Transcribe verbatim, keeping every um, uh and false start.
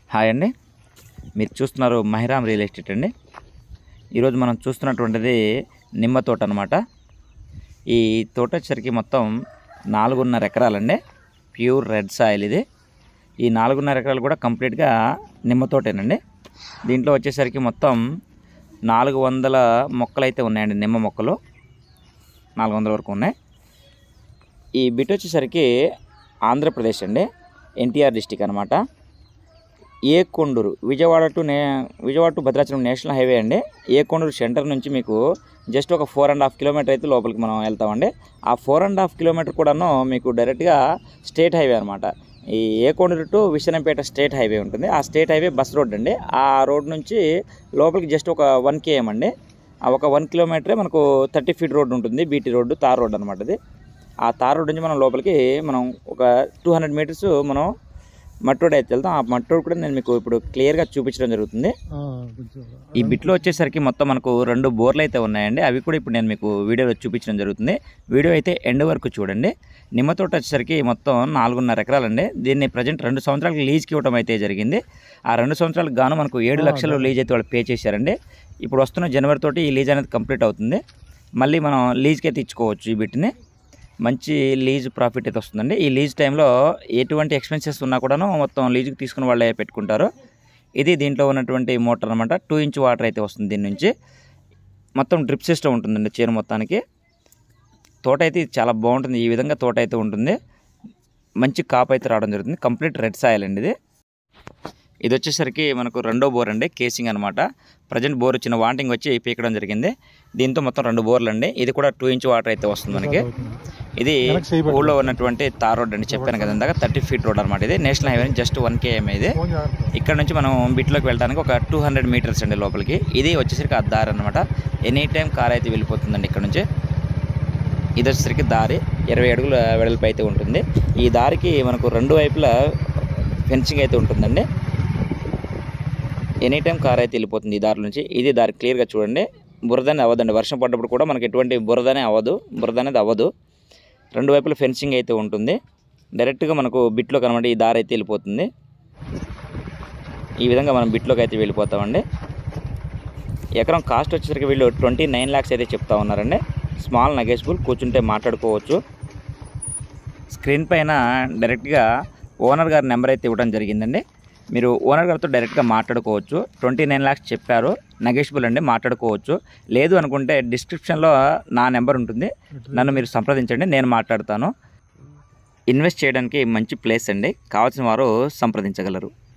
Hi అండి, మీరు చూస్తున్నారు మహిరామ్ రియల్ ఎస్టేట్ అండి. ఈరోజు మనం చూస్తున్నటువంటిది నిమ్మ తోట అనమాట. ఈ తోట వచ్చేసరికి మొత్తం నాలుగున్నర ఎకరాలండి. ప్యూర్ రెడ్ సాయిల్ ఇది. ఈ నాలుగున్నర ఎకరాలు కూడా కంప్లీట్గా నిమ్మ తోటేనండి. దీంట్లో వచ్చేసరికి మొత్తం నాలుగు వందల మొక్కలు అయితే ఉన్నాయండి. నిమ్మ మొక్కలు నాలుగు వందల వరకు ఉన్నాయి. ఈ బిట్ వచ్చేసరికి ఆంధ్రప్రదేశ్ అండి, ఎన్టీఆర్ డిస్టిక్ అనమాట. ఏకొండూరు విజయవాడ టు నే Vijayawada to Bhadrachalam national highway అండి. ఏకొండూరు సెంటర్ నుంచి మీకు జస్ట్ ఒక ఫోర్ అండ్ హాఫ్ కిలోమీటర్ అయితే లోపలికి మనం వెళ్తామండి. ఆ ఫోర్ అండ్ హాఫ్ కిలోమీటర్ కూడాను మీకు డైరెక్ట్గా స్టేట్ హైవే అనమాట. ఈ Akonduru to Visakhapeta state highway ఉంటుంది. ఆ స్టేట్ హైవే బస్ రోడ్ అండి. ఆ రోడ్ నుంచి లోపలికి జస్ట్ ఒక వన్ కేఎం అండి. ఆ ఒక వన్ కిలోమీటరే మనకు థర్టీ ఫీట్ రోడ్ ఉంటుంది. బీటీ రోడ్డు, తార్ రోడ్ అనమాట. అది ఆ తార్ రోడ్ నుంచి మనం లోపలికి మనం ఒక టూ హండ్రెడ్ మీటర్స్ మనం మట్టి రోడ్ అయితే వెళ్తాం. ఆ మట్టి రోడ్ కూడా నేను మీకు ఇప్పుడు క్లియర్గా చూపించడం జరుగుతుంది. ఈ బిట్లో వచ్చేసరికి మొత్తం మనకు రెండు బోర్లు అయితే ఉన్నాయండి. అవి కూడా ఇప్పుడు నేను మీకు వీడియోలో చూపించడం జరుగుతుంది. వీడియో అయితే ఎండ్ వరకు చూడండి. నిమ్మ తోట వచ్చేసరికి మొత్తం నాలుగున్నర ఎకరాలండి. దీన్ని ప్రజెంట్ రెండు సంవత్సరాలకు లీజ్కి ఇవ్వడం అయితే జరిగింది. ఆ రెండు సంవత్సరాలకు గాను మనకు ఏడు లక్షలు లీజ్ అయితే వాళ్ళు పే చేశారండి. ఇప్పుడు వస్తున్న జనవరి తోటి ఈ లీజ్ అనేది కంప్లీట్ అవుతుంది. మళ్ళీ మనం లీజ్కి అయితే ఇచ్చుకోవచ్చు. ఈ బిట్ని మంచి లీజ్ ప్రాఫిట్ అయితే వస్తుందండి. ఈ లీజ్ టైంలో ఎటువంటి ఎక్స్పెన్సెస్ ఉన్నా కూడాను మొత్తం లీజుకి తీసుకుని వాళ్ళే పెట్టుకుంటారు. ఇది దీంట్లో ఉన్నటువంటి మోటార్ అనమాట. టూ ఇంచ్ వాటర్ అయితే వస్తుంది. దీని నుంచి మొత్తం డ్రిప్ సిస్టమ్ ఉంటుందండి చేను మొత్తానికి. తోట అయితే చాలా బాగుంటుంది. ఈ విధంగా తోట అయితే ఉంటుంది. మంచి కాపు అయితే రావడం జరుగుతుంది. కంప్లీట్ రెడ్ సాయిల్ అండి ఇది. ఇది వచ్చేసరికి మనకు రెండో బోర్ అండి, కేసింగ్ అనమాట. ప్రజెంట్ బోర్ వచ్చిన వాంటింగ్ వచ్చి పీకడం జరిగింది. దీంతో మొత్తం రెండు బోర్లు అండి. ఇది కూడా టూ ఇంచ్ వాటర్ అయితే వస్తుంది మనకి. ఇది ఊళ్ళో ఉన్నటువంటి తార్ రోడ్ అండి, చెప్పాను కదా ఇందాక, థర్టీ ఫీట్ రోడ్ అనమాట. ఇది national highway just one KM. ఇది ఇక్కడ నుంచి మనం బిట్లోకి వెళ్ళడానికి ఒక టూ హండ్రెడ్ మీటర్స్ అండి లోపలికి. ఇది వచ్చేసరికి ఆ దారి అనమాట. ఎనీ టైం కార్ అయితే వెళ్ళిపోతుందండి ఇక్కడ నుంచి. ఇది వచ్చేసరికి దారి ఇరవై అడుగుల వెడల్పు అయితే ఉంటుంది. ఈ దారికి మనకు రెండు వైపులా ఫెన్సింగ్ అయితే ఉంటుందండి. ఎనీ టైం కార్ అయితే వెళ్ళిపోతుంది ఈ దారి నుంచి. ఇది దారి క్లియర్గా చూడండి. బురదనే అవ్వదండి. వర్షం పడ్డప్పుడు కూడా మనకి ఎటువంటి బురదనే అవ్వదు. బురద అనేది అవ్వదు. రెండు వైపుల ఫెన్సింగ్ అయితే ఉంటుంది. డైరెక్ట్గా మనకు బిట్లో కనబడి ఈ దారి అయితే వెళ్ళిపోతుంది. ఈ విధంగా మనం బిట్లోకి అయితే వెళ్ళిపోతామండి. ఎకరం కాస్ట్ వచ్చేసరికి వీళ్ళు ట్వంటీ నైన్ ల్యాక్స్ అయితే చెప్తా ఉన్నారండి. స్మాల్ నెగోషియబుల్, కూర్చుంటే మాట్లాడుకోవచ్చు. స్క్రీన్ పైన డైరెక్ట్గా ఓనర్ గారి నెంబర్ అయితే ఇవ్వడం జరిగిందండి. మీరు ఓనర్ గారితో డైరెక్ట్గా మాట్లాడుకోవచ్చు. ట్వంటీ నైన్ ల్యాక్స్ చెప్పారు, నెగోషియబుల్ అండి, మాట్లాడుకోవచ్చు. లేదు అనుకుంటే డిస్క్రిప్షన్లో నా నెంబర్ ఉంటుంది, నన్ను మీరు సంప్రదించండి, నేను మాట్లాడతాను. ఇన్వెస్ట్ చేయడానికి మంచి ప్లేస్ అండి. కావాల్సిన వారు సంప్రదించగలరు.